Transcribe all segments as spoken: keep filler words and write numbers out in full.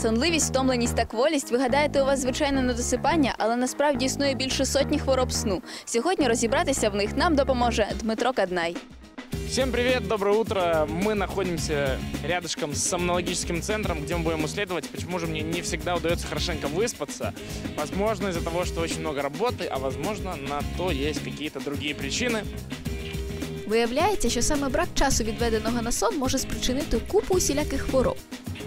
Сонливість, втомленість та кволість, ви гадаєте, у вас звичайне недосипання, але насправді існує більше сотні хвороб сну. Сьогодні розібратися в них нам допоможе Дмитро Каднай. Всем привет, доброе утро. Мы находимся рядышком с сомнологическим центром, где мы будем исследовать, почему же мне не всегда удается хорошенько выспаться. Возможно, из-за того, что очень много работы, а возможно, на то есть какие-то другие причины. Виявляється, що саме брак часу, відведеного на сон, може спричинити купу усіляких хвороб.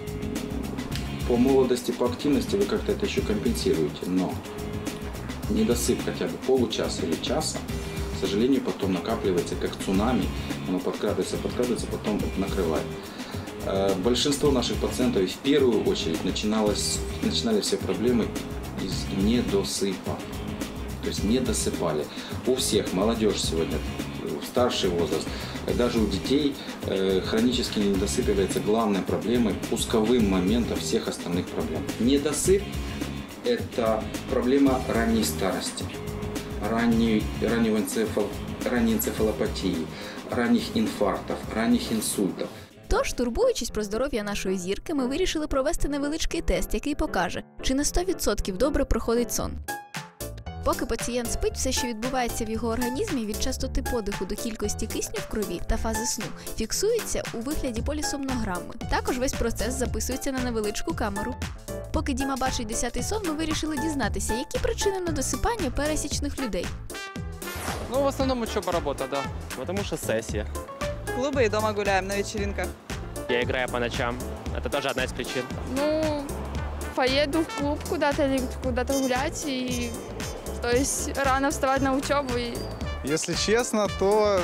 По молодости, по активности вы как-то это еще компенсируете, но недосып хотя бы получаса или часа, к сожалению, потом накапливается как цунами, оно подкрадывается, подкрадывается, потом накрывает. Большинство наших пациентов в первую очередь начиналось, начинали все проблемы из недосыпа, то есть не досыпали. У всех, молодежь сегодня, старший возраст, даже у детей э, хронический недосып является главной проблемой, пусковым моментом всех остальных проблем. Недосып – это проблема ранней старости, ранней, раннего энцефал, ранней энцефалопатии, ранних инфарктов, ранних инсультов. Тож, турбуючись про здоров'я нашої зірки, ми вирішили провести невеличкий тест, який покаже, чи на сто відсотків добре проходить сон. Поки пацієнт спить, все, що відбувається в його організмі, від частоти подиху до кількості кисню в крові та фази сну, фіксується у вигляді полісомнограми. Також весь процес записується на невеличку камеру. Поки Діма бачить десятий сон, ми вирішили дізнатися, які причини недосипання пересічних людей. Ну, в основном учеба, работа, да. Потому что сессия. Клубы и дома гуляем на вечеринках. Я играю по ночам. Это тоже одна из причин. Ну, поеду в клуб куда-то или куда-то гулять, и то есть рано вставать на учебу. И... Если честно, то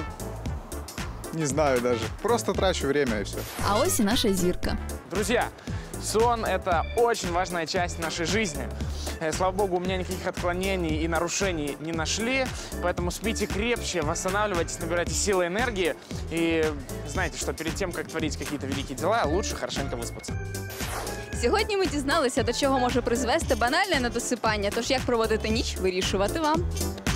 не знаю даже. Просто трачу время и все. А ось і наша зірка. Друзья, сон – это очень важная часть нашей жизни. Слава богу, у меня никаких отклонений и нарушений не нашли, поэтому спите крепче, восстанавливайтесь, набирайте силы и энергии. И знаете, что перед тем, как творить какие-то великие дела, лучше хорошенько выспаться. Сьогодні ми дізналися, до чого може призвести банальне недосипання, тож як проводити ніч, вирішувати вам.